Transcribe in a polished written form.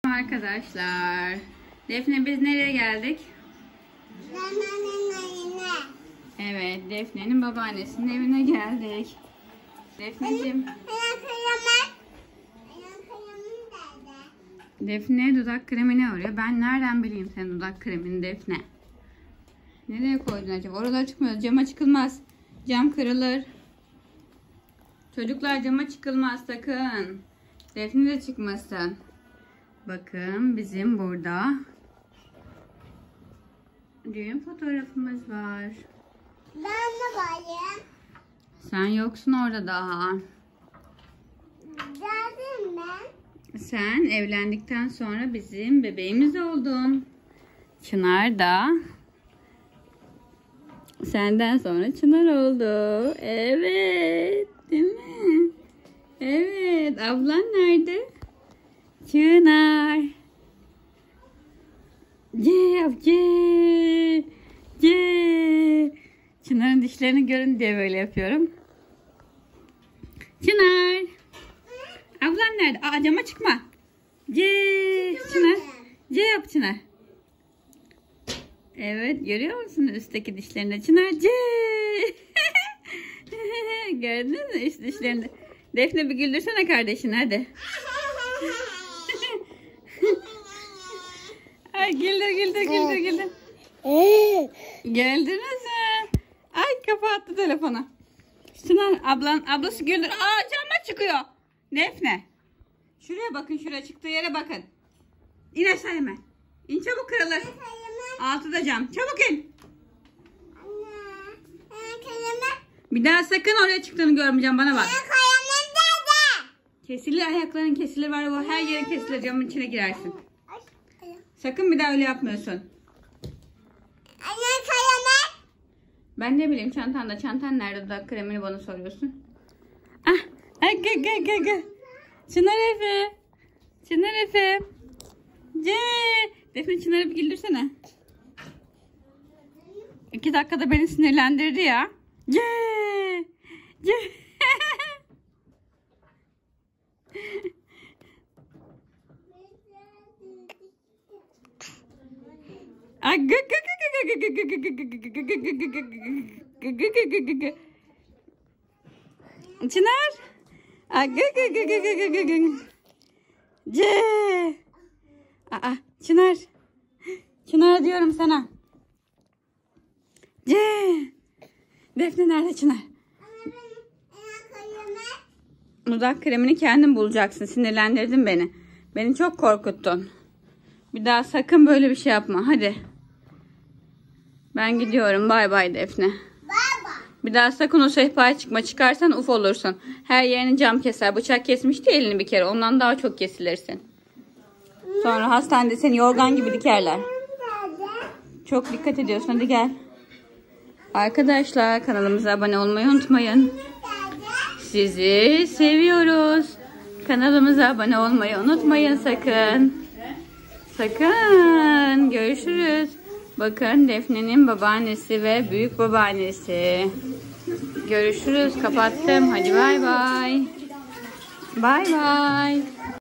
Arkadaşlar, Defne biz nereye geldik? Evet, Defne'nin babaannesinin evine geldik. Defneciğim. Defne dudak kremini arıyor. Ben nereden bileyim senin dudak kremini Defne? Nereye koydun acaba? Oralar çıkmıyor. Cama çıkılmaz. Cam kırılır. Çocuklar cama çıkılmaz sakın. Defne de çıkmasın. Bakın bizim burada düğün fotoğrafımız var. Ben de varım. Sen yoksun orada daha. Geldim ben. Sen evlendikten sonra bizim bebeğimiz oldun. Çınar da senden sonra Çınar oldu. Evet, değil mi? Evet, ablan nerede? Çınar. C yap, C. C. Çınar'ın dişlerini görün diye böyle yapıyorum. Çınar. Ablan nerede? Aa, cama çıkma. C. Çınar. C yap Çınar. Evet, görüyor musunuz üstteki dişlerini? Çınar C. Gördünüz mü üst dişlerini? Defne bir güldürsene kardeşini hadi. Ay güldür. Geldiniz mi? Ay kapattı telefonu. Çınar ablası güldür. Aa cama çıkıyor. Defne. Şuraya bakın, şuraya çıktığı yere bakın. İn aşağı hemen. İn çabuk, kırılır. Altıda cam. Çabuk in. Bir daha sakın oraya çıktığını görmeyeceğim, bana bak. Kesilir, ayakların kesilir var, o her yerin kesilir, camın içine girersin. Sakın bir daha öyle yapmıyorsun. Ben ne bileyim, çantan nerede, dudak kremini bana soruyorsun. Ah, gel. Çınar Efe. C. Defne, Çınar'ı bir güldürsene. 2 dakikada beni sinirlendirdi ya. C. Çınar. C. Çınar diyorum sana. C. Defne nerede Çınar? Dudak kremini kendin bulacaksın. Sinirlendirdin beni. Beni çok korkuttun. Bir daha sakın böyle bir şey yapma. Hadi. Ben gidiyorum. Bay bay Defne. Bir daha sakın o sehpaya çıkma. Çıkarsan uf olursun. Her yerini cam keser. Bıçak kesmişti elini bir kere. Ondan daha çok kesilirsin. Sonra hastanede seni yorgan gibi dikerler. Çok dikkat ediyorsun. Hadi gel. Arkadaşlar kanalımıza abone olmayı unutmayın. Sizi seviyoruz. Kanalımıza abone olmayı unutmayın sakın. Sakın. Görüşürüz. Bakın Defne'nin babaannesi ve büyük babaannesi. Görüşürüz. Kapattım. Hadi bay bay. Bay bay.